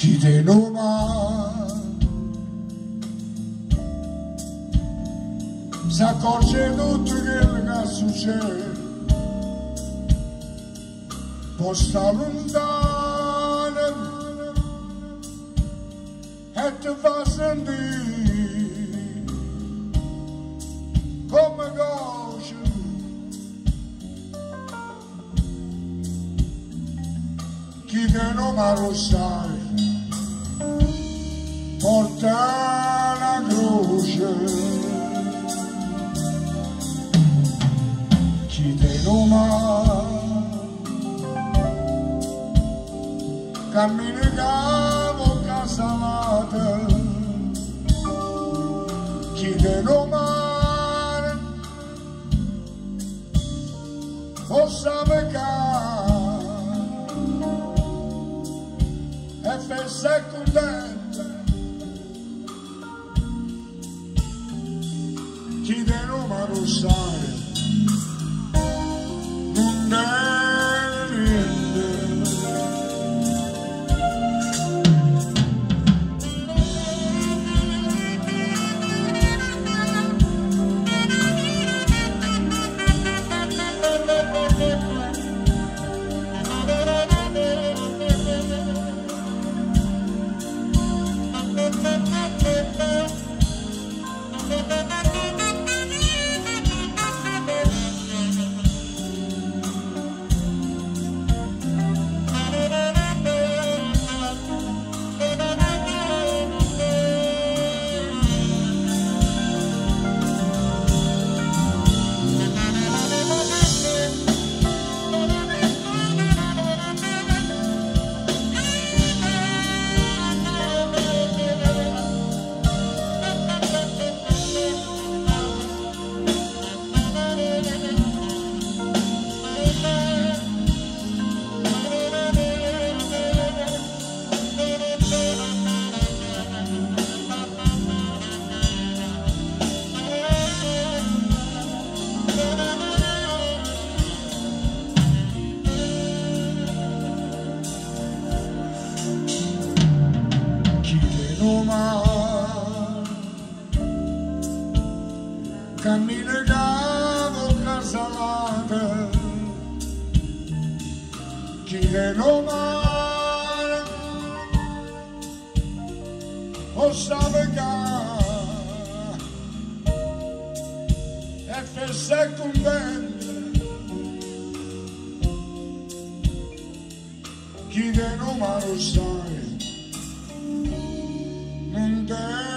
chi te Roma si accorge tutto quello che succede, poi sta lontano e ti fa sentire come voce. Chi te Roma lo sai, porta la croce. Chi te Roma cammina da bocca salata, chi te Roma possa peccare e fesse contenta. Chi te Roma lo sai, non è niente. Cammina da bocca salata, chi te Roma possa peccare e fesse contenta. Chi te Roma lo sai, non te